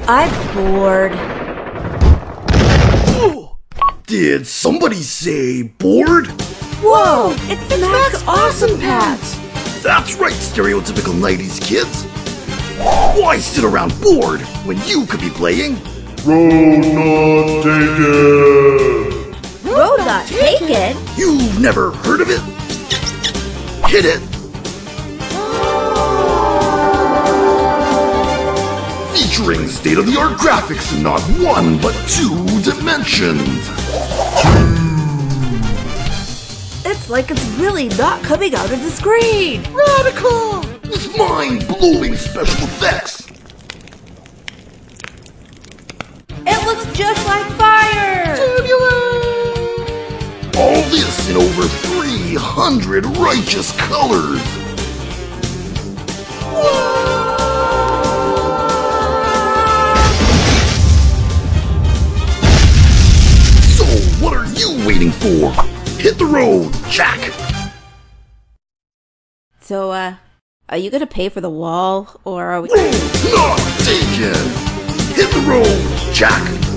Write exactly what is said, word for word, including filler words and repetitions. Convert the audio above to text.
I'm bored. Did somebody say bored? Whoa, it's the Max Awesome Pats! That's right, stereotypical nineties kids. Why sit around bored when you could be playing Road Not Taken? Road Not Taken? You've never heard of it? Hit it! Featuring state-of-the-art graphics in not one, but two dimensions. It's like it's really not coming out of the screen. Radical! With mind-blowing special effects. It looks just like fire. Tubular! All this in over three hundred righteous colors. So, what are you waiting for? Hit the road, Jack! So, uh, are you gonna pay for the wall, or are we— Road not taken! Hit the road, Jack!